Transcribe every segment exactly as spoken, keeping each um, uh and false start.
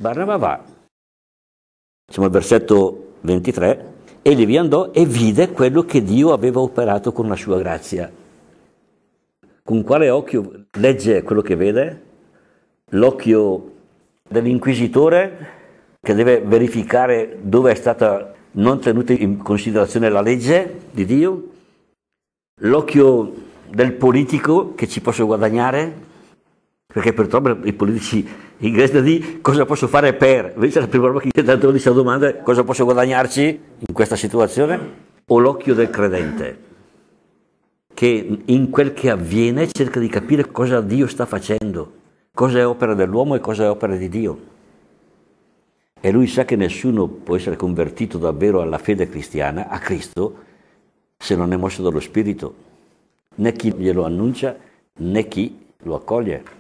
Barnaba va, siamo al versetto ventitré, egli vi andò e vide quello che Dio aveva operato con la sua grazia. Con quale occhio legge quello che vede? L'occhio dell'inquisitore che deve verificare dove è stata non tenuta in considerazione la legge di Dio? L'occhio del politico che ci posso guadagnare? Perché purtroppo i politici inglesi di cosa posso fare per? Invece la prima roba che tanto di questa domanda è cosa posso guadagnarci in questa situazione? O l'occhio del credente che in quel che avviene cerca di capire cosa Dio sta facendo, cosa è opera dell'uomo e cosa è opera di Dio. E lui sa che nessuno può essere convertito davvero alla fede cristiana, a Cristo, se non è mosso dallo Spirito, né chi glielo annuncia né chi lo accoglie.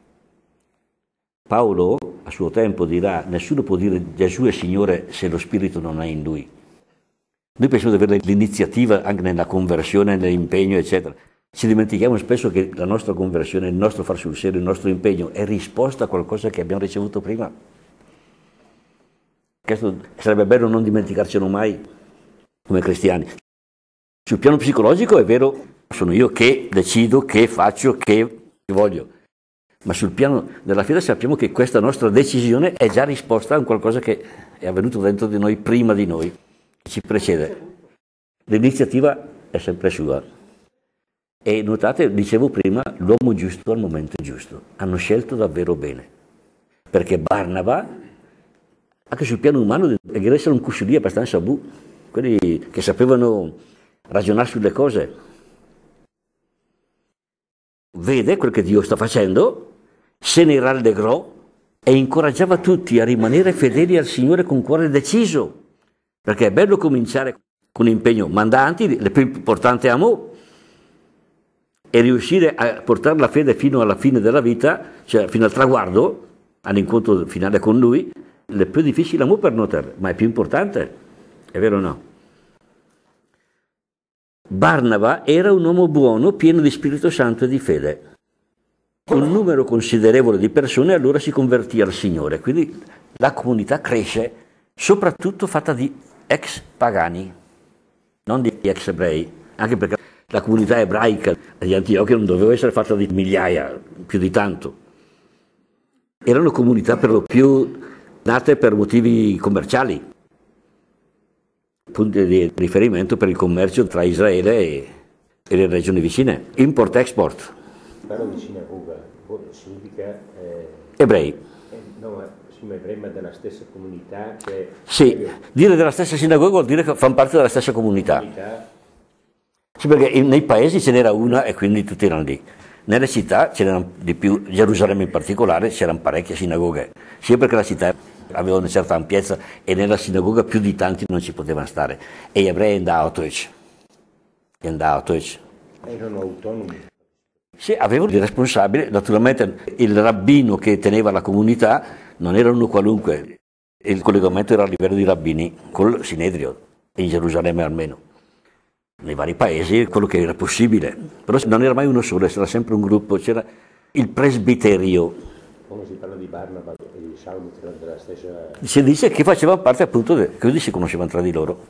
Paolo a suo tempo dirà: nessuno può dire Gesù è Signore se lo Spirito non è in lui. Noi pensiamo di avere l'iniziativa anche nella conversione, nell'impegno, eccetera. Ci dimentichiamo spesso che la nostra conversione, il nostro far sul serio, il nostro impegno è risposta a qualcosa che abbiamo ricevuto prima. Questo sarebbe bello non dimenticarcelo mai come cristiani. Sul piano psicologico è vero, sono io che decido, che faccio, che voglio. Ma sul piano della fede sappiamo che questa nostra decisione è già risposta a qualcosa che è avvenuto dentro di noi, prima di noi, che ci precede. L'iniziativa è sempre sua. E notate, dicevo prima, l'uomo giusto al momento giusto. Hanno scelto davvero bene. Perché Barnaba, anche sul piano umano, deve essere un cusciolì abbastanza bu, quelli che sapevano ragionare sulle cose. Vede quel che Dio sta facendo, se ne rallegrò e incoraggiava tutti a rimanere fedeli al Signore con cuore deciso, perché è bello cominciare con un impegno mandante, il più importante amore, e riuscire a portare la fede fino alla fine della vita, cioè fino al traguardo, all'incontro finale con Lui. Il più difficile amore per notare, ma è più importante, è vero o no? Barnaba era un uomo buono, pieno di Spirito Santo e di fede. Un numero considerevole di persone allora si convertì al Signore, quindi la comunità cresce, soprattutto fatta di ex pagani, non di ex ebrei, anche perché la comunità ebraica di Antiochia non doveva essere fatta di migliaia, più di tanto. Erano comunità per lo più nate per motivi commerciali, punti di riferimento per il commercio tra Israele e, e le regioni vicine, import-export. Parlo di sinagoga, significa... Eh, ebrei. Eh, no, ma, sì, ma ebrei, ma della stessa comunità che... Sì, dire della stessa sinagoga vuol dire che fanno parte della stessa comunità. comunità Sì, perché in, nei paesi ce n'era una e quindi tutti erano lì. Nelle città c'erano di più, Gerusalemme in particolare, c'erano parecchie sinagoghe, sia perché la città aveva una certa ampiezza e nella sinagoga più di tanti non ci potevano stare. E gli ebrei andavano a erano autonomi. Sì, avevano dei responsabili, naturalmente il rabbino che teneva la comunità non era uno qualunque, il collegamento era a livello di rabbini, col Sinedrio, in Gerusalemme almeno. Nei vari paesi quello che era possibile, però non era mai uno solo, c'era sempre un gruppo, c'era il presbiterio. Come si parla di Barnaba e di Saulo della stessa... Si dice che facevano parte appunto, de... così si conoscevano tra di loro.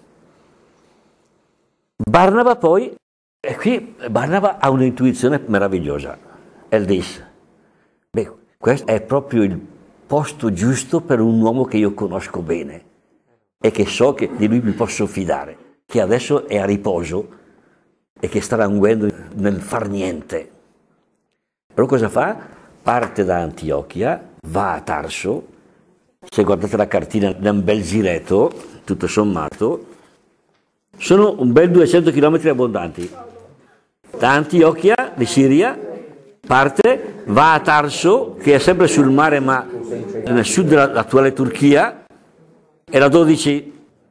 Barnaba poi, e qui Barnaba ha un'intuizione meravigliosa, el dis. Beh, questo è proprio il posto giusto per un uomo che io conosco bene e che so che di lui mi posso fidare, che adesso è a riposo e che sta languendo nel far niente. Però cosa fa? Parte da Antiochia, va a Tarso, se guardate la cartina è un bel giretto, tutto sommato, sono un bel duecento chilometri abbondanti. Da Antiochia, di Siria, parte, va a Tarso, che è sempre sul mare ma nel sud dell'attuale Turchia, e la dodici.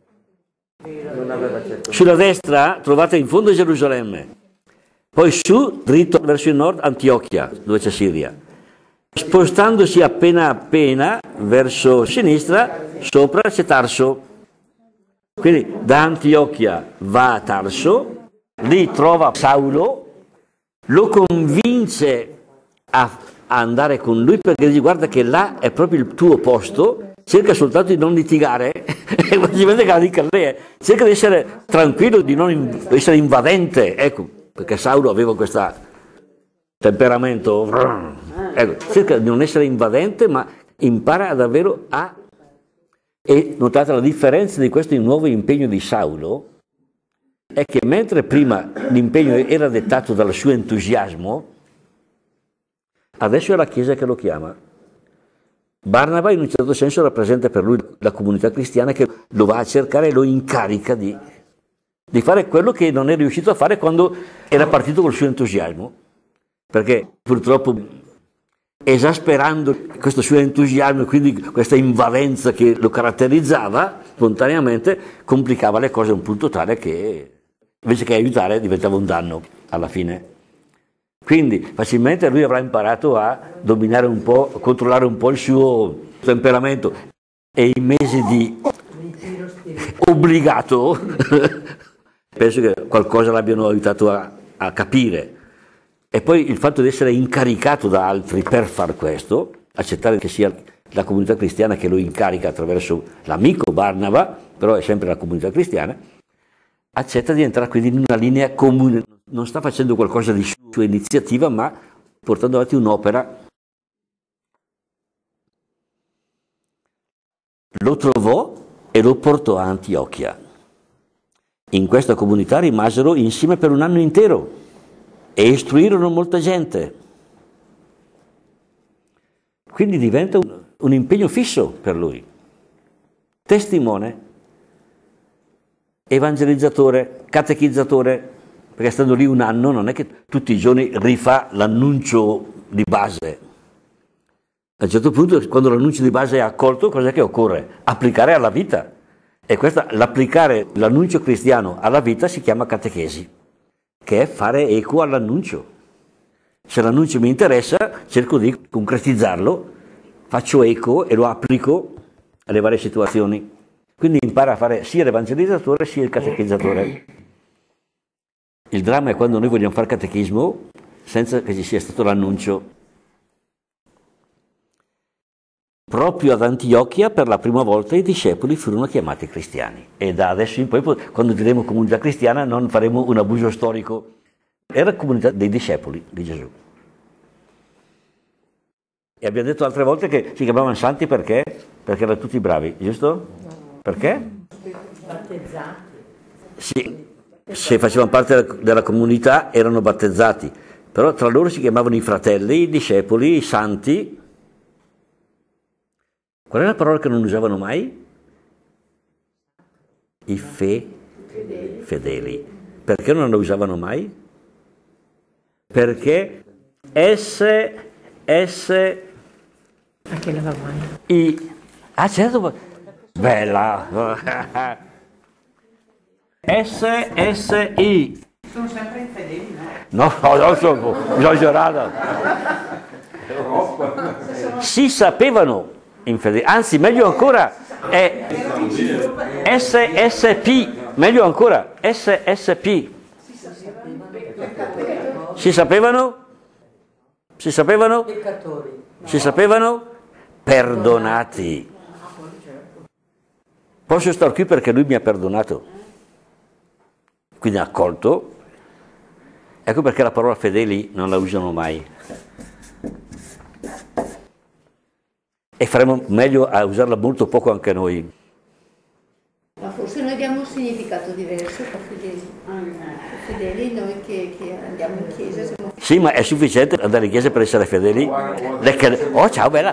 Sulla destra trovate in fondo Gerusalemme, poi su, dritto verso il nord, Antiochia, dove c'è Siria. Spostandosi appena appena verso sinistra, sopra c'è Tarso. Quindi da Antiochia va a Tarso, lì trova Saulo, lo convince a a andare con lui perché dice guarda che là è proprio il tuo posto, cerca soltanto di non litigare, e si vede che la dica lei è, cerca di essere tranquillo, di non in, essere invadente, ecco, perché Saulo aveva questo temperamento, ecco, cerca di non essere invadente, ma impara davvero a... E notate la differenza di questo nuovo impegno di Saulo, è che mentre prima l'impegno era dettato dal suo entusiasmo, adesso è la Chiesa che lo chiama. Barnaba in un certo senso rappresenta per lui la comunità cristiana che lo va a cercare e lo incarica di, di fare quello che non è riuscito a fare quando era partito col suo entusiasmo. Perché purtroppo esasperando questo suo entusiasmo e quindi questa invadenza che lo caratterizzava spontaneamente, complicava le cose a un punto tale che invece che aiutare diventava un danno alla fine. Quindi facilmente lui avrà imparato a dominare un po', controllare un po' il suo temperamento, e i mesi di obbligato penso che qualcosa l'abbiano aiutato a, a capire. E poi il fatto di essere incaricato da altri per far questo, accettare che sia la comunità cristiana che lo incarica attraverso l'amico Barnaba, però è sempre la comunità cristiana, accetta di entrare quindi in una linea comune, non sta facendo qualcosa di sua iniziativa, ma portando avanti un'opera. Lo trovò e lo portò a Antiochia. In questa comunità rimasero insieme per un anno intero e istruirono molta gente. Quindi diventa un, un impegno fisso per lui. Testimone, evangelizzatore, catechizzatore, perché stando lì un anno non è che tutti i giorni rifà l'annuncio di base. A un certo punto, quando l'annuncio di base è accolto, cos'è che occorre? Applicare alla vita. E questa, l'applicare l'annuncio cristiano alla vita si chiama catechesi, che è fare eco all'annuncio. Se l'annuncio mi interessa, cerco di concretizzarlo, faccio eco e lo applico alle varie situazioni. Quindi impara a fare sia l'evangelizzatore sia il catechizzatore. Il dramma è quando noi vogliamo fare catechismo senza che ci sia stato l'annuncio. Proprio ad Antiochia per la prima volta i discepoli furono chiamati cristiani, e da adesso in poi, quando diremo comunità cristiana, non faremo un abuso storico. Era la comunità dei discepoli di Gesù. E abbiamo detto altre volte che si chiamavano santi perché? Perché erano tutti bravi, giusto? Perché? Battezzati. Sì, se facevano parte della comunità erano battezzati, però tra loro si chiamavano i fratelli, i discepoli, i santi. Qual è la parola che non usavano mai? I fe, fedeli. fedeli. Perché non la usavano mai? Perché esse, esse, anche la lavagna. I, ah certo, bella, S, S, I. Sono sempre infedeli, no? No, no, sono esagerata. Si sapevano infedeli, anzi meglio ancora è S S P, meglio ancora S S P. Si sapevano? Si sapevano? Peccatori. Si sapevano? Perdonati. Posso stare qui perché lui mi ha perdonato, quindi ha accolto. Ecco perché la parola fedeli non la usano mai. E faremo meglio a usarla molto poco anche noi. Ma forse noi abbiamo un significato diverso per fedeli. Fedeli noi che, che andiamo in chiesa siamo... Sì, ma è sufficiente andare in chiesa per essere fedeli? Oh, ciao bella!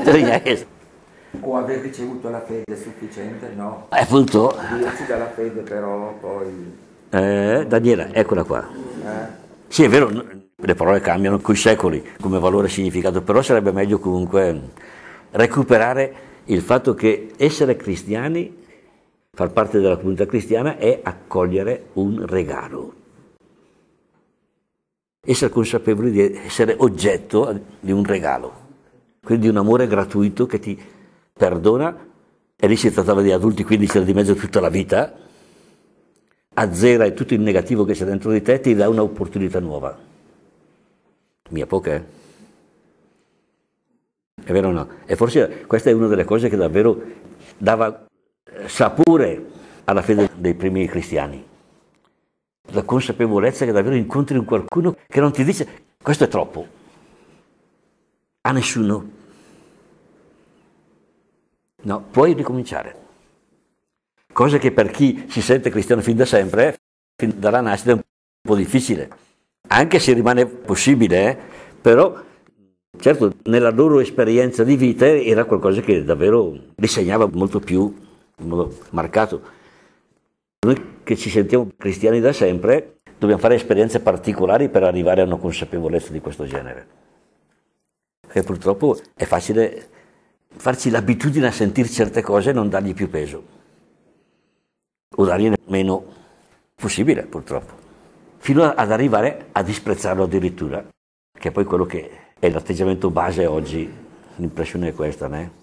O aver ricevuto la fede sufficiente? No. Eh, appunto. Dirci dalla fede però poi... Eh, Daniela, eccola qua. Eh? Sì, è vero, le parole cambiano coi secoli come valore e significato, però sarebbe meglio comunque recuperare il fatto che essere cristiani, far parte della comunità cristiana, è accogliere un regalo. Essere consapevoli di essere oggetto di un regalo, quindi un amore gratuito che ti perdona, e lì si trattava di adulti, quindi c'era di mezzo tutta la vita, azzera tutto il negativo che c'è dentro di te, ti dà un'opportunità nuova. Mia poca, eh? È vero o no? E forse questa è una delle cose che davvero dava sapore alla fede dei primi cristiani. La consapevolezza che davvero incontri un qualcuno che non ti dice questo è troppo. A nessuno. No, puoi ricominciare. Cosa che per chi si sente cristiano fin da sempre, fin dalla nascita, è un po' difficile. Anche se rimane possibile, eh? Però certo nella loro esperienza di vita era qualcosa che davvero li segnava molto più, in modo marcato. Noi che ci sentiamo cristiani da sempre dobbiamo fare esperienze particolari per arrivare a una consapevolezza di questo genere. Perché purtroppo è facile farci l'abitudine a sentire certe cose e non dargli più peso, o dargli meno possibile purtroppo, fino ad arrivare a disprezzarlo addirittura, che è poi quello che è l'atteggiamento base oggi, l'impressione è questa, né?